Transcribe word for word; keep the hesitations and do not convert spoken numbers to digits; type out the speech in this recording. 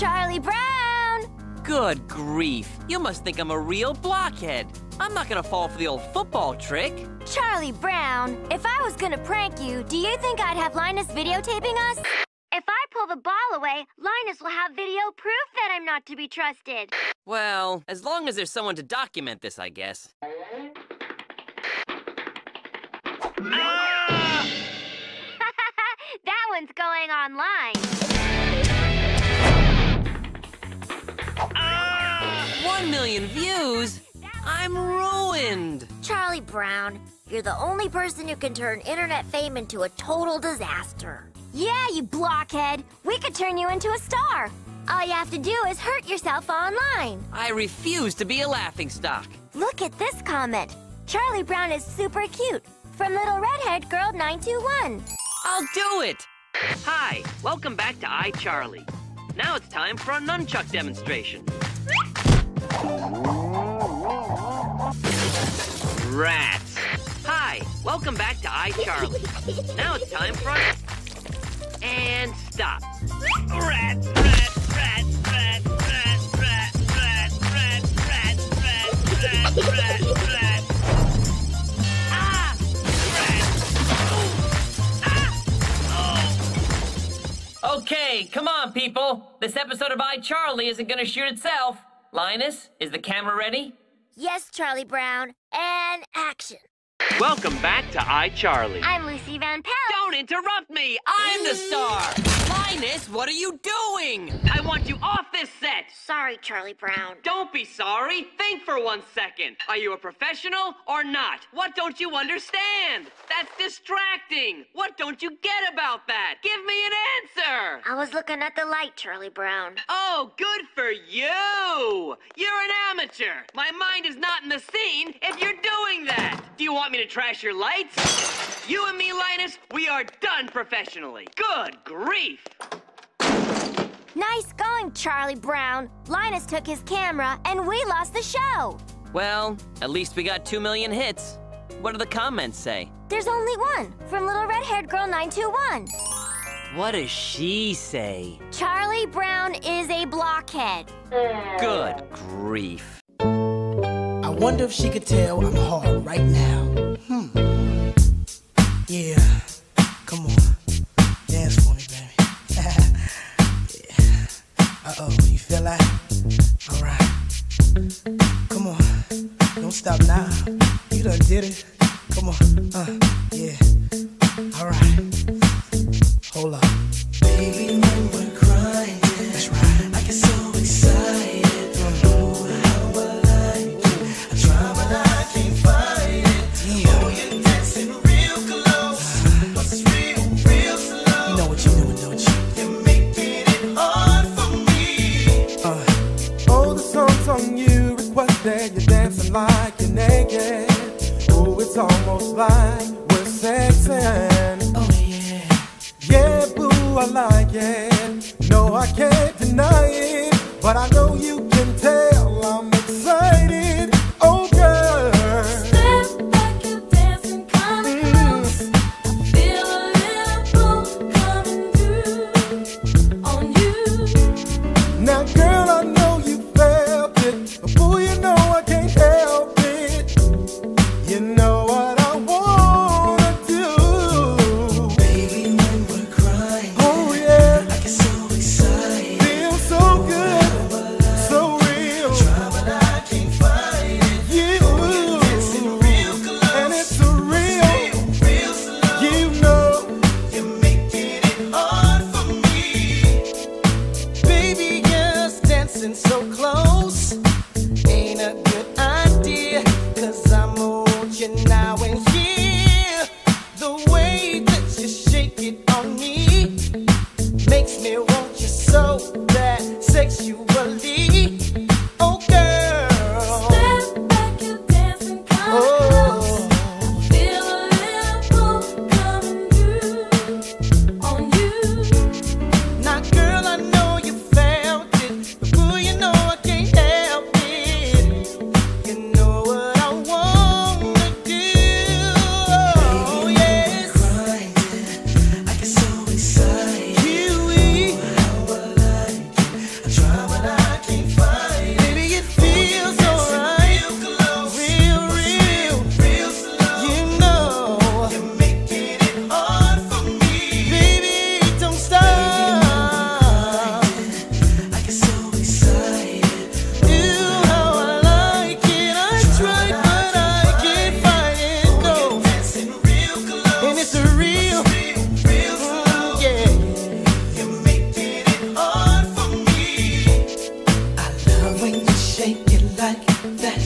Charlie Brown! Good grief. You must think I'm a real blockhead. I'm not gonna fall for the old football trick. Charlie Brown, if I was gonna prank you, do you think I'd have Linus videotaping us? If I pull the ball away, Linus will have video proof that I'm not to be trusted. Well, as long as there's someone to document this, I guess. Ah! That one's going online. Ah! One million views? I'm ruined. Charlie Brown, you're the only person who can turn internet fame into a total disaster. Yeah, you blockhead. We could turn you into a star. All you have to do is hurt yourself online. I refuse to be a laughingstock. Look at this comment. Charlie Brown is super cute. From Little Redhead Girl nine two one. I'll do it. Hi, welcome back to iCharlie. Now it's time for a nunchuck demonstration. Rats. Hi, welcome back to iCharlie. Now it's time for a... And stop. Rats, rats, rats, rats, rats, rats, rats, rats, rats, rats, rats, rats, rats. Ah! Rats! Oh! Ah! Oh! Okay, come on, people. This episode of iCharlie isn't gonna shoot itself. Linus, is the camera ready? Yes, Charlie Brown. And action. Welcome back to iCharlie. I'm Lucy Van Pelt. Don't interrupt me! I'm the star! Linus, what are you doing? I want you off this set! Sorry, Charlie Brown. Don't be sorry. Think for one second. Are you a professional or not? What don't you understand? That's distracting. What don't you get about that? Give me an answer! I was looking at the light, Charlie Brown. Oh, good for you! You're an amateur. My mind is not in the scene if you're doing that. Do you want me to trash your lights? You and me, Linus, we are done professionally. Good grief! Nice going, Charlie Brown. Linus took his camera, and we lost the show. Well, at least we got two million hits. What do the comments say? There's only one, from Little Red-Haired Girl nine two one. What does she say? Charlie Brown is a blockhead. Good grief. I wonder if she could tell I'm hard right now. Hmm. Yeah. Come on. Dance for me, baby. Yeah. Uh-oh, you feel that? All right. Come on. Don't stop now. You done did it. Come on. Uh, yeah. All right. Hold up. Baby, when we're crying, that's right. I get so excited. Oh, how I like it. I try, but I can't find it. Yeah. Oh, you're dancing real close. But it's real, real slow. You know what you're doing, don't you? You're making it hard for me. Uh. Oh, the song's on you. Requested you're dancing like you're naked. Oh, it's almost like we're sexing. Oh, yeah. Yeah, boo, I like it. No, I can't deny it. But I know you can tell I'm excited. Oh, girl. Step back, you're dancing kinda close. I feel a little pull coming through on you. Now, girl, I know you felt it. But boo, you know I can't help it. You know what I wanna do. Baby, when we're crying, Oh, yeah. I get so excited. Feel so good. So real. Try, but I can't find it. You. Dancing real close. And it's a real. Real slow. You know. You're making it hard for me. Baby, yes, dancing so close ain't a good idea. Cause I'm on you now and here. The way that you shake it on me makes me want you so bad sexually. Oh, girl. Step back, you're dancing kinda Oh. close. Feel a little pull coming through on you. Now, girl, I know you felt it, but boo, you know I can't help like that.